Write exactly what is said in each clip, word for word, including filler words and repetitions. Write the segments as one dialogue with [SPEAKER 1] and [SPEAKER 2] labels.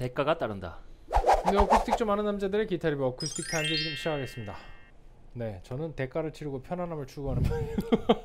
[SPEAKER 1] 대가가 따른다.
[SPEAKER 2] 네, 어쿠스틱 좀 아는 남자들의 기타 리뷰 어쿠스틱 타임즈 지금 시작하겠습니다. 네, 저는 대가를 치르고 편안함을 추구하는 편이에요.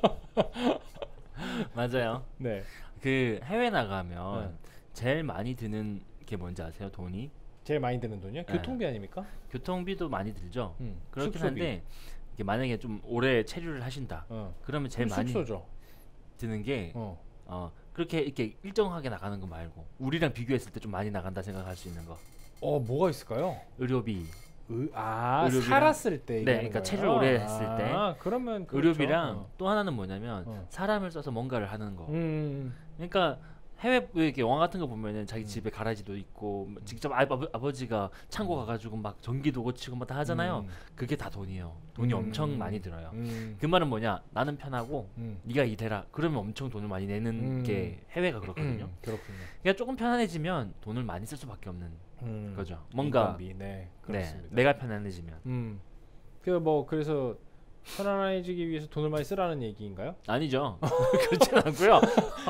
[SPEAKER 1] 맞아요.
[SPEAKER 2] 네.
[SPEAKER 1] 그 해외 나가면
[SPEAKER 2] 네.
[SPEAKER 1] 제일 많이 드는 게 뭔지 아세요? 돈이?
[SPEAKER 2] 제일 많이 드는 돈이요?
[SPEAKER 1] 네.
[SPEAKER 2] 교통비 아닙니까?
[SPEAKER 1] 교통비도 많이 들죠.
[SPEAKER 2] 음,
[SPEAKER 1] 그렇긴
[SPEAKER 2] 숙소비.
[SPEAKER 1] 한데 이게 만약에 좀 오래 체류를 하신다.
[SPEAKER 2] 어.
[SPEAKER 1] 그러면 제일
[SPEAKER 2] 그럼
[SPEAKER 1] 많이
[SPEAKER 2] 숙소죠.
[SPEAKER 1] 드는 게
[SPEAKER 2] 어.
[SPEAKER 1] 어, 그렇게 이렇게 일정하게 나가는 거 말고 우리랑 비교했을 때 좀 많이 나간다 생각할 수 있는 거.
[SPEAKER 2] 어, 뭐가 있을까요?
[SPEAKER 1] 의료비.
[SPEAKER 2] 의, 아,
[SPEAKER 1] 의료비랑-
[SPEAKER 2] 살았을 때.
[SPEAKER 1] 네,
[SPEAKER 2] 얘기하는
[SPEAKER 1] 그러니까
[SPEAKER 2] 거예요?
[SPEAKER 1] 체류를 오래 했을 때.
[SPEAKER 2] 아, 그러면 그렇죠.
[SPEAKER 1] 의료비랑
[SPEAKER 2] 어.
[SPEAKER 1] 또 하나는 뭐냐면
[SPEAKER 2] 어.
[SPEAKER 1] 사람을 써서 뭔가를 하는 거.
[SPEAKER 2] 음.
[SPEAKER 1] 그러니까 해외 이렇게 영화 같은 거 보면은 자기
[SPEAKER 2] 음.
[SPEAKER 1] 집에 가라지도 있고 뭐 직접 아, 아버, 아버지가 창고 가가지고 막 전기도 고치고 막 다 하잖아요.
[SPEAKER 2] 음.
[SPEAKER 1] 그게 다 돈이에요. 돈이
[SPEAKER 2] 음.
[SPEAKER 1] 엄청 많이 들어요.
[SPEAKER 2] 음.
[SPEAKER 1] 그 말은 뭐냐? 나는 편하고
[SPEAKER 2] 음.
[SPEAKER 1] 네가 일해라. 그러면 엄청 돈을 많이 내는
[SPEAKER 2] 음.
[SPEAKER 1] 게 해외가 그렇거든요.
[SPEAKER 2] 음. 그렇군요.
[SPEAKER 1] 그러니까 조금 편안해지면 돈을 많이 쓸 수밖에 없는
[SPEAKER 2] 음.
[SPEAKER 1] 거죠. 뭔가
[SPEAKER 2] 인건비, 네,
[SPEAKER 1] 네,
[SPEAKER 2] 그렇습니다.
[SPEAKER 1] 내가 편안해지면
[SPEAKER 2] 음. 그 뭐 그래서 편안해지기 위해서 돈을 많이 쓰라는 얘기인가요?
[SPEAKER 1] 아니죠. 그렇진 않고요.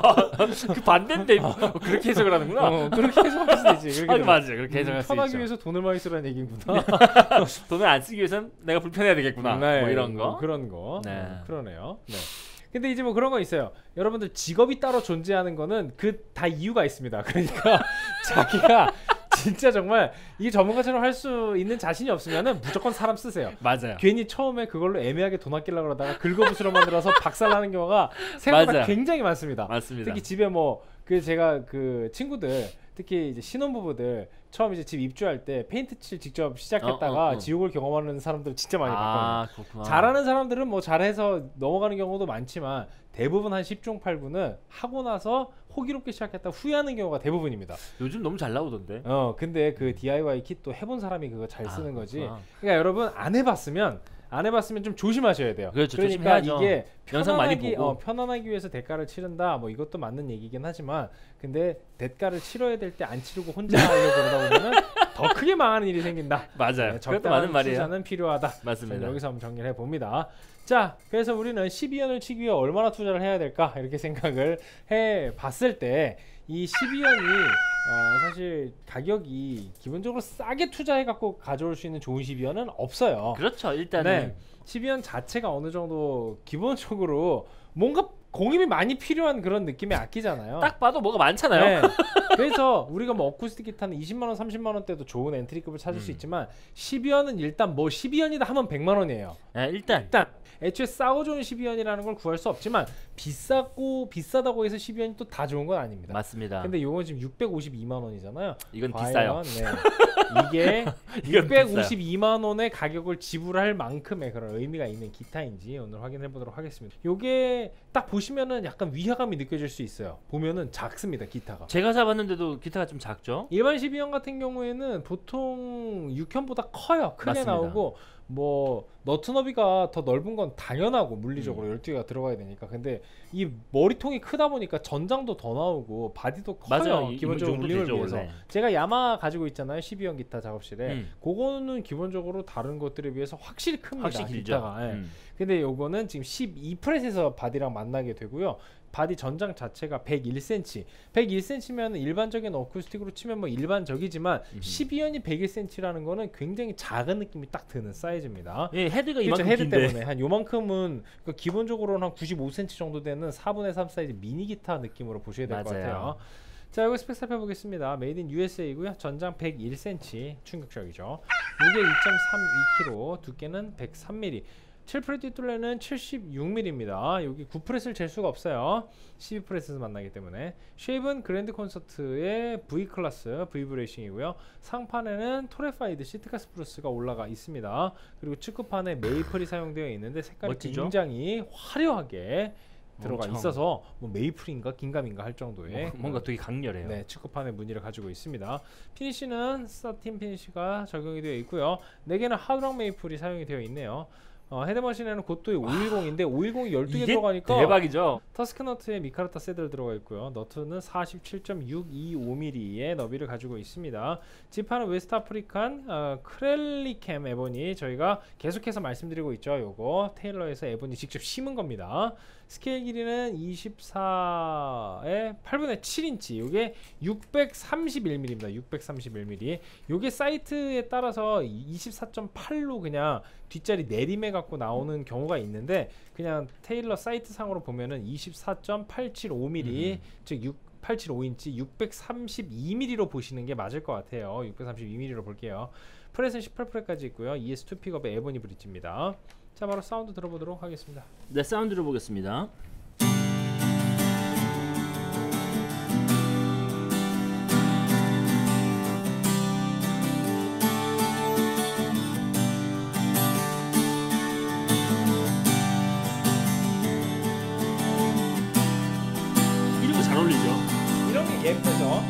[SPEAKER 1] 그 반대인데 뭐 그렇게 해석을 하는구나.
[SPEAKER 2] 어, 그렇게 해석할 수도 있지.
[SPEAKER 1] 아,
[SPEAKER 2] 그렇게
[SPEAKER 1] 맞아요. 그렇게 해석할
[SPEAKER 2] 음,
[SPEAKER 1] 수
[SPEAKER 2] 편하기
[SPEAKER 1] 있죠.
[SPEAKER 2] 위해서 돈을 많이 쓰라는 얘기구나.
[SPEAKER 1] 돈을 안 쓰기 위해선 내가 불편해야 되겠구나.
[SPEAKER 2] 네,
[SPEAKER 1] 뭐 이런 거.
[SPEAKER 2] 뭐 그런 거.
[SPEAKER 1] 네.
[SPEAKER 2] 어, 그러네요. 네. 근데 이제 뭐 그런 거 있어요. 여러분들 직업이 따로 존재하는 거는 그 다 이유가 있습니다. 그러니까 자기가 진짜 정말 이 전문가처럼 할 수 있는 자신이 없으면은 무조건 사람 쓰세요.
[SPEAKER 1] 맞아요.
[SPEAKER 2] 괜히 처음에 그걸로 애매하게 돈 아끼려고 그러다가 긁어부스러 만들어서 박살나는 경우가 생각보다
[SPEAKER 1] 맞아요.
[SPEAKER 2] 굉장히 많습니다.
[SPEAKER 1] 맞습니다.
[SPEAKER 2] 특히 집에 뭐 그 제가 그 친구들 특히 이제 신혼부부들 처음 이제 집 입주할 때 페인트 칠 직접 시작했다가
[SPEAKER 1] 어, 어, 어.
[SPEAKER 2] 지옥을 경험하는 사람들 진짜 많이 봤거든요.
[SPEAKER 1] 아, 그렇구나.
[SPEAKER 2] 잘하는 사람들은 뭐 잘해서 넘어가는 경우도 많지만 대부분 한 십 중 팔 구는 하고 나서 호기롭게 시작했다 후회하는 경우가 대부분입니다.
[SPEAKER 1] 요즘 너무 잘 나오던데.
[SPEAKER 2] 어 근데 그 디아이와이 킷도 해본 사람이 그거 잘
[SPEAKER 1] 아,
[SPEAKER 2] 쓰는 거지.
[SPEAKER 1] 그렇구나.
[SPEAKER 2] 그러니까 여러분 안 해봤으면 안 해봤으면 좀 조심하셔야 돼요.
[SPEAKER 1] 그렇죠.
[SPEAKER 2] 그러니까
[SPEAKER 1] 조심해야죠.
[SPEAKER 2] 이게
[SPEAKER 1] 영상 많이
[SPEAKER 2] 편안하기,
[SPEAKER 1] 보고.
[SPEAKER 2] 어, 편안하기 위해서 대가를 치른다. 뭐 이것도 맞는 얘기긴 하지만 근데 대가를 치러야 될 때 안 치르고 혼자 하려고 그러다 보면은 더 크게 망하는 일이 생긴다.
[SPEAKER 1] 맞아요.
[SPEAKER 2] 네,
[SPEAKER 1] 그것도 맞는
[SPEAKER 2] 적당한
[SPEAKER 1] 말이에요.
[SPEAKER 2] 투자는 필요하다.
[SPEAKER 1] 맞습니다.
[SPEAKER 2] 저는 여기서 한번 정리를 해봅니다. 자, 그래서 우리는 십이 연을 치기 위해 얼마나 투자를 해야 될까 이렇게 생각을 해봤을 때 이 십이 연이 어, 사실 가격이 기본적으로 싸게 투자해갖고 가져올 수 있는 좋은 십이 연은 없어요.
[SPEAKER 1] 그렇죠. 일단은
[SPEAKER 2] 네, 십이 연 자체가 어느 정도 기본적으로 뭔가 공임이 많이 필요한 그런 느낌의 악기잖아요.
[SPEAKER 1] 딱 봐도 뭐가 많잖아요.
[SPEAKER 2] 네. 그래서 우리가 뭐 어쿠스틱 기타는 이십만 원, 삼십만 원대도 좋은 엔트리급을 찾을
[SPEAKER 1] 음.
[SPEAKER 2] 수 있지만 십이 연은 일단 뭐 십이 연이다 하면 백만 원이에요.
[SPEAKER 1] 네, 일단
[SPEAKER 2] 일단 애초에 싸고 좋은 십이 연이라는 걸 구할 수 없지만 비싸고 비싸다고 해서 십이 연이 또 다 좋은 건 아닙니다.
[SPEAKER 1] 맞습니다.
[SPEAKER 2] 근데 요건 지금 육백오십이만 원이잖아요.
[SPEAKER 1] 이건
[SPEAKER 2] 과연,
[SPEAKER 1] 비싸요.
[SPEAKER 2] 네. 이게
[SPEAKER 1] 이건
[SPEAKER 2] 육백오십이만 원의 가격을 지불할 만큼의 그런 의미가 있는 기타인지 오늘 확인해 보도록 하겠습니다. 요게 딱 보시면은 약간 위화감이 느껴질 수 있어요. 보면은 작습니다, 기타가.
[SPEAKER 1] 제가 잡았는데도 기타가 좀 작죠?
[SPEAKER 2] 일반 십이 연 같은 경우에는 보통 육 현보다 커요. 크게
[SPEAKER 1] 맞습니다.
[SPEAKER 2] 나오고 뭐 너트 너비가 더 넓은 건 당연하고 물리적으로
[SPEAKER 1] 음.
[SPEAKER 2] 열두 개가 들어가야 되니까. 근데 이 머리통이 크다 보니까 전장도 더 나오고 바디도 커요.
[SPEAKER 1] 맞아요. 이-
[SPEAKER 2] 기본적으로
[SPEAKER 1] 이 정도
[SPEAKER 2] 울림을
[SPEAKER 1] 되죠,
[SPEAKER 2] 위해서.
[SPEAKER 1] 원래.
[SPEAKER 2] 제가 야마 가지고 있잖아요. 십이 연 기타 작업실에.
[SPEAKER 1] 음.
[SPEAKER 2] 그거는 기본적으로 다른 것들에 비해서 확실히 큽니다.
[SPEAKER 1] 확실히 길죠.
[SPEAKER 2] 기타가. 예.
[SPEAKER 1] 음.
[SPEAKER 2] 근데 요거는 지금 십이 프렛에서 바디랑 만나게 되고요. 바디 전장 자체가 백일 센티미터. 백일 센티미터면 일반적인 어쿠스틱으로 치면 뭐 일반적이지만
[SPEAKER 1] 음흠.
[SPEAKER 2] 십이 연이 백일 센티미터라는 거는 굉장히 작은 느낌이 딱 드는 사이즈입니다.
[SPEAKER 1] 예, 헤드가
[SPEAKER 2] 그렇죠.
[SPEAKER 1] 이만큼
[SPEAKER 2] 헤드
[SPEAKER 1] 긴데.
[SPEAKER 2] 때문에 한 요만큼은 그러니까 기본적으로는 한 구십오 센티미터 정도 되는 사분의 삼 사이즈 미니 기타 느낌으로 보셔야 될 것
[SPEAKER 1] 맞아요.
[SPEAKER 2] 같아요. 자, 여기 스펙 살펴보겠습니다. 메이드 인 유에스에이고요. 전장 백일 센티미터 충격적이죠. 무게 이 점 삼이 킬로그램, 두께는 백삼 밀리미터. 칠 프렛 뒷둘레는 칠십육 밀리미터입니다. 여기 구 프렛을 잴 수가 없어요. 십이 프렛에서 만나기 때문에. 쉐입은 그랜드 콘서트의 V 클래스 V 브레이싱이고요. 상판에는 토레파이드 시트카 스프루스가 올라가 있습니다. 그리고 측급판에 메이플이 사용되어 있는데 색깔이
[SPEAKER 1] 멋지죠?
[SPEAKER 2] 굉장히 화려하게 들어가
[SPEAKER 1] 엄청.
[SPEAKER 2] 있어서 뭐 메이플인가 긴가민가 할 정도의
[SPEAKER 1] 뭐, 뭔가 되게 강렬해요.
[SPEAKER 2] 네, 측급판의 무늬를 가지고 있습니다. 피니쉬는 서틴 피니쉬가 적용이 되어 있고요. 네 개는 하드락 메이플이 사용이 되어 있네요. 어, 헤드머신에는 고토의 오백십인데 오백십이 열두 개
[SPEAKER 1] 이게
[SPEAKER 2] 들어가니까
[SPEAKER 1] 대박이죠.
[SPEAKER 2] 터스크 너트에 미카르타 세들 들어가 있고요. 너트는 사십칠 점 육이오 밀리미터의 너비를 가지고 있습니다. 지판은 웨스트 아프리칸 어, 크렐리캠 에보니 저희가 계속해서 말씀드리고 있죠. 요거 테일러에서 에보니 직접 심은 겁니다. 스케일 길이는 이십사의 팔분의 칠 인치. 요게 육백삼십일 밀리미터입니다. 육백삼십일 밀리미터. 요게 사이트에 따라서 이십사 점 팔로 그냥 뒷자리 내림해 갖고 나오는 경우가 있는데 그냥 테일러 사이트 상으로 보면은 이십사 점 팔칠오 밀리미터, 음. 즉 육 팔칠오 인치 육백삼십이 밀리미터로 보시는 게 맞을 것 같아요. 육백삼십이 밀리미터로 볼게요. 프렛은 십팔 프렛까지 있고요. 이에스 투 픽업의 에보니 브릿지입니다. 자, 바로 사운드 들어보도록 하겠습니다.
[SPEAKER 1] 네, 사운드 들어보겠습니다. 이런 거 잘 어울리죠?
[SPEAKER 2] 이런 게 예쁘죠?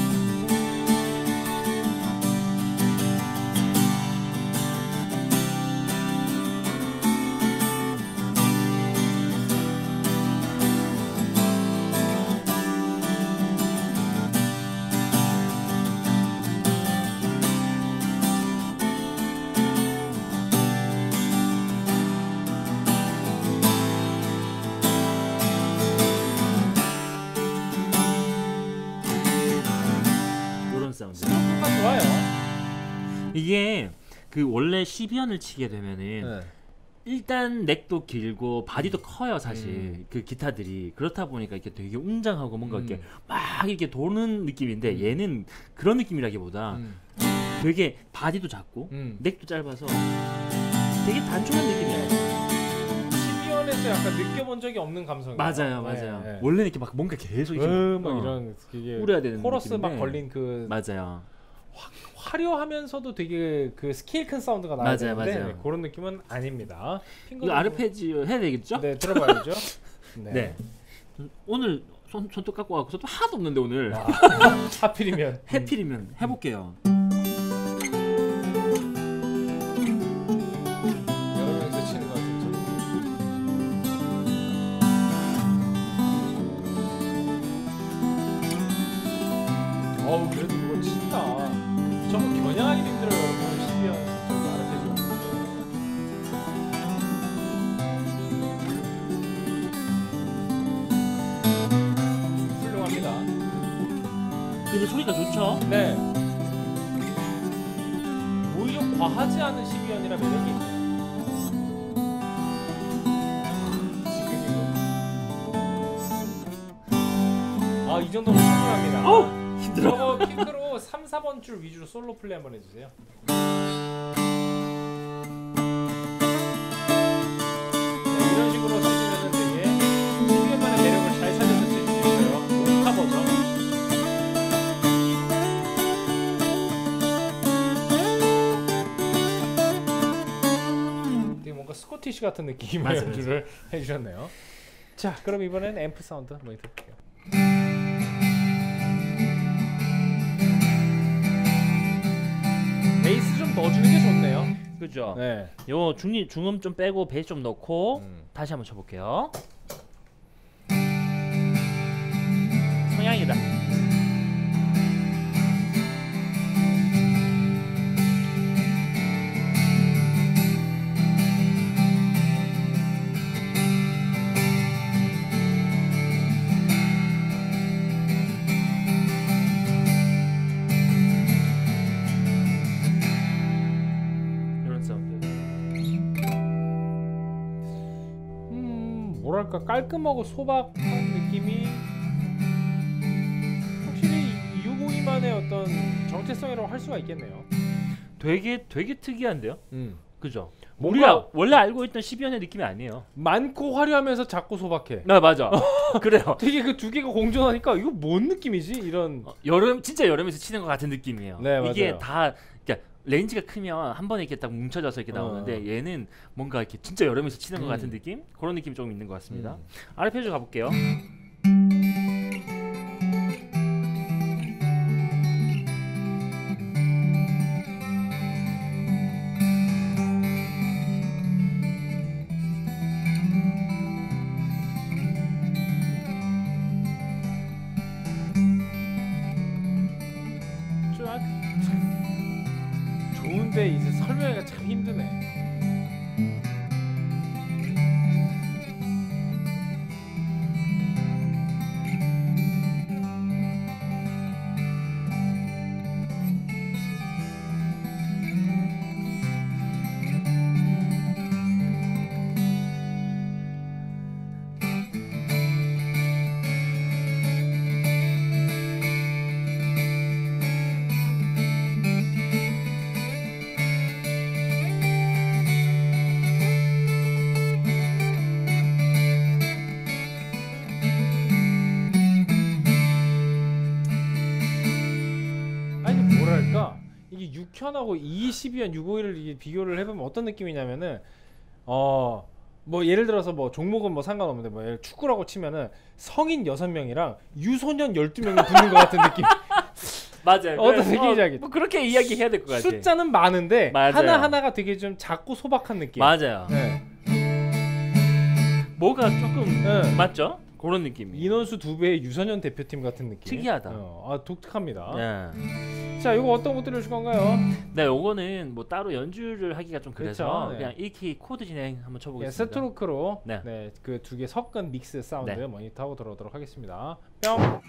[SPEAKER 1] 사운드.
[SPEAKER 2] 좋아요.
[SPEAKER 1] 이게 그 원래 십이 연을 치게 되면은
[SPEAKER 2] 네.
[SPEAKER 1] 일단 넥도 길고 바디도 커요 사실.
[SPEAKER 2] 음.
[SPEAKER 1] 그 기타들이 그렇다 보니까 이렇게 되게 웅장하고 뭔가
[SPEAKER 2] 음.
[SPEAKER 1] 이렇게 막 이렇게 도는 느낌인데
[SPEAKER 2] 음.
[SPEAKER 1] 얘는 그런 느낌이라기보다
[SPEAKER 2] 음.
[SPEAKER 1] 되게 바디도 작고
[SPEAKER 2] 음.
[SPEAKER 1] 넥도 짧아서 되게 단촐한 느낌이에요.
[SPEAKER 2] 십이 연에서 약간 느껴본 적이 없는 감성이에요.
[SPEAKER 1] 맞아요, 맞아요.
[SPEAKER 2] 네, 네.
[SPEAKER 1] 원래는 이렇게 막 뭔가 계속 이렇게
[SPEAKER 2] 음, 막
[SPEAKER 1] 어,
[SPEAKER 2] 이런 그게
[SPEAKER 1] 뿌려야 되는
[SPEAKER 2] 코러스 막
[SPEAKER 1] 느낌인데.
[SPEAKER 2] 걸린 그
[SPEAKER 1] 맞아요.
[SPEAKER 2] 화, 화려하면서도 되게 그 스케일 큰 사운드가 나야
[SPEAKER 1] 맞아요,
[SPEAKER 2] 되는데
[SPEAKER 1] 맞아요.
[SPEAKER 2] 네, 그런 느낌은 아닙니다.
[SPEAKER 1] 이거 아르페지오 해야 되겠죠?
[SPEAKER 2] 네, 들어봐야죠. 네.
[SPEAKER 1] 네. 오늘 손, 손톱 깎고 와서 손톱 하나도 없는데 오늘
[SPEAKER 2] 아, 하필이면
[SPEAKER 1] 해필이면 해볼게요.
[SPEAKER 2] 여러 명이서 치는 것 같죠. 어우, 그래도 이거 친다. 저거 겨냥하기 힘들어요, 여러분. 십이 연 저기 아르페지오. 훌륭합니다.
[SPEAKER 1] 근데 소리가 좋죠?
[SPEAKER 2] 네. 오히려 과하지 않은 십이 연이라 매력이 있네요. 지금 아, 이 정도면 충분합니다.
[SPEAKER 1] 어우, 힘들어.
[SPEAKER 2] 저거 핑크로 삼, 사 번 줄 위주로 솔로 플레이 한번 해주세요. 네, 이런 식으로 쓰시면 되게 십이 연만의 매력을 잘 살려서 쓸 수 있어요. 옥타버죠. 되게 뭔가 스코티시 같은 느낌의
[SPEAKER 1] 맞아요,
[SPEAKER 2] 연주를 해주셨네요. 자, 그럼 이번엔 앰프 사운드 한번 들어볼게요. 베이스 좀 넣어주는 게 좋네요.
[SPEAKER 1] 그죠?
[SPEAKER 2] 네.
[SPEAKER 1] 요 중리 중음 좀 빼고 베이스 좀 넣고
[SPEAKER 2] 음.
[SPEAKER 1] 다시 한번 쳐볼게요. 성향이다. 이런 사운드.
[SPEAKER 2] 음, 뭐랄까 깔끔하고 소박한 느낌이 확실히 유보이만의 어떤 정체성이라고 할 수가 있겠네요.
[SPEAKER 1] 되게 되게 특이한데요?
[SPEAKER 2] 음.
[SPEAKER 1] 그죠?
[SPEAKER 2] 뭔가-
[SPEAKER 1] 우리가 원래 알고 있던 십이 연의 느낌이 아니에요.
[SPEAKER 2] 많고 화려하면서 작고 소박해.
[SPEAKER 1] 네 맞아. 그래요.
[SPEAKER 2] 되게 그 두 개가 공존하니까 이거 뭔 느낌이지? 이런.
[SPEAKER 1] 어, 여름 진짜 여름에서 치는 것 같은 느낌이에요.
[SPEAKER 2] 네,
[SPEAKER 1] 이게
[SPEAKER 2] 맞아요.
[SPEAKER 1] 다 그러니까 레인지가 크면 한 번에 이렇게 딱 뭉쳐져서 이렇게
[SPEAKER 2] 어.
[SPEAKER 1] 나오는데 얘는 뭔가 이렇게 진짜 여름에서 치는 것
[SPEAKER 2] 음.
[SPEAKER 1] 같은 느낌? 그런 느낌이 좀 있는 것 같습니다.
[SPEAKER 2] 음.
[SPEAKER 1] 아르페지오 가볼게요.
[SPEAKER 2] 근데 이제 설명하기가 참 힘드네. 이게 육 현하고 이 십이 현 육백오십일을 이게 비교를 해보면 어떤 느낌이냐면은 어 뭐 예를 들어서 뭐 종목은 뭐 상관없는데 뭐 예를 축구라고 치면은 성인 여섯 명이랑 유소년 열두 명이 붙는 것 같은 느낌.
[SPEAKER 1] 맞아요.
[SPEAKER 2] 어떤 느낌인지 알겠죠?
[SPEAKER 1] 뭐 그렇게 이야기해야 될 것 같아요.
[SPEAKER 2] 숫자는 많은데
[SPEAKER 1] 맞아요.
[SPEAKER 2] 하나하나가 되게 좀 작고 소박한 느낌.
[SPEAKER 1] 맞아요.
[SPEAKER 2] 네.
[SPEAKER 1] 뭐가 조금
[SPEAKER 2] 네.
[SPEAKER 1] 맞죠? 그런 느낌이.
[SPEAKER 2] 인원수 두 배의 유소년 대표팀 같은 느낌.
[SPEAKER 1] 특이하다.
[SPEAKER 2] 어, 아 독특합니다.
[SPEAKER 1] 네.
[SPEAKER 2] 자, 이거 어떤 것 들려줄 건가요?
[SPEAKER 1] 네, 요거는 뭐 따로 연주를 하기가 좀 그래서
[SPEAKER 2] 그렇죠, 네.
[SPEAKER 1] 그냥 일키 코드 진행 한번
[SPEAKER 2] 네,
[SPEAKER 1] 쳐보겠습니다.
[SPEAKER 2] 세트로크로
[SPEAKER 1] 네.
[SPEAKER 2] 네, 그 두 개 섞은 믹스 사운드
[SPEAKER 1] 네.
[SPEAKER 2] 모니터하고 들어오도록 하겠습니다. 뿅.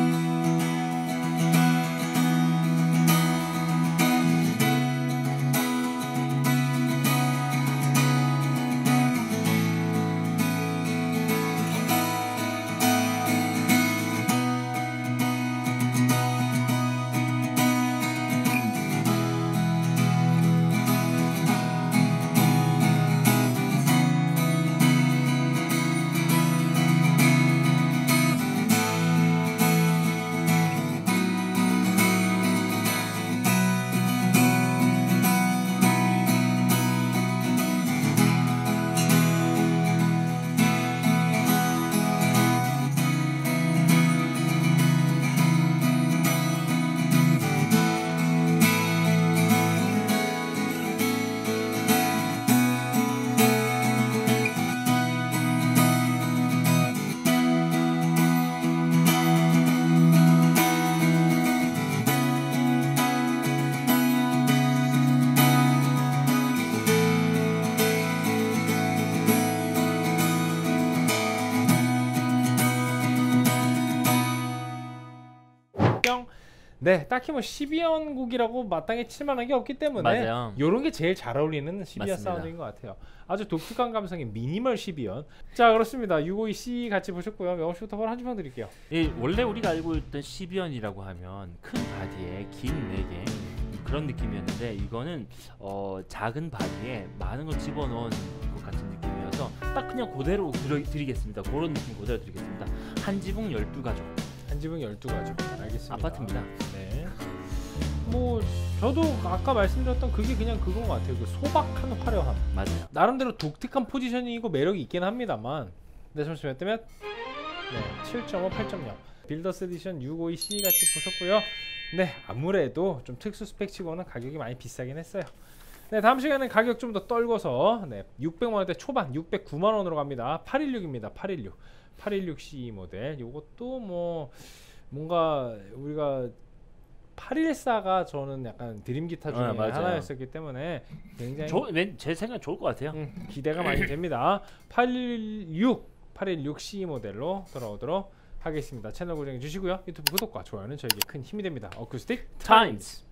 [SPEAKER 2] 네, 딱히 뭐 십이 현 곡이라고 마땅히 칠만한 게 없기 때문에
[SPEAKER 1] 맞아요.
[SPEAKER 2] 요런 게 제일 잘 어울리는 십이 현
[SPEAKER 1] 맞습니다.
[SPEAKER 2] 사운드인 것 같아요. 아주 독특한 감성의 미니멀 십이 현. 자, 그렇습니다. 육백오십이 씨 같이 보셨고요. 명호 씨부터 바로 한 주평 드릴게요.
[SPEAKER 1] 이 원래 우리가 알고 있던 십이 현이라고 하면 큰 바디에 긴 네개 그런 느낌이었는데 이거는 어, 작은 바디에 많은 걸 집어넣은 것 같은 느낌이어서 딱 그냥 그대로 드려, 드리겠습니다. 그런 느낌 그대로 드리겠습니다. 한 지붕 열두 가족.
[SPEAKER 2] 한 지붕 열두 가족. 알겠습니다.
[SPEAKER 1] 아파트입니다.
[SPEAKER 2] 네. 뭐 저도 아까 말씀드렸던 그게 그냥 그건 것 같아요. 그 소박한 화려함.
[SPEAKER 1] 맞아요.
[SPEAKER 2] 나름대로 독특한 포지셔닝이고 매력이 있긴 합니다만. 네, 잠시만 뜨면 네, 칠 점 오, 팔 점 영. 빌더스 에디션 육백오십이 씨 같이 보셨고요. 네, 아무래도 좀 특수 스펙치고는 가격이 많이 비싸긴 했어요. 네, 다음 시간에는 가격 좀 더 떨궈서 네, 육백만 원대 초반 육백구만 원으로 갑니다. 팔백십육입니다. 팔백십육. 팔백십육 씨 모델. 요것도 뭐 뭔가 우리가 팔백십사가 저는 약간 드림 기타 중에
[SPEAKER 1] 아,
[SPEAKER 2] 하나였었기 때문에 굉장히
[SPEAKER 1] 조, 제 생각 좋을 것 같아요.
[SPEAKER 2] 음, 기대가 많이 됩니다. 팔백십육, 팔백십육 씨 모델로 돌아오도록 하겠습니다. 채널 고정해 주시고요. 유튜브 구독과 좋아요는 저에게 큰 힘이 됩니다. 어쿠스틱
[SPEAKER 1] 타임스.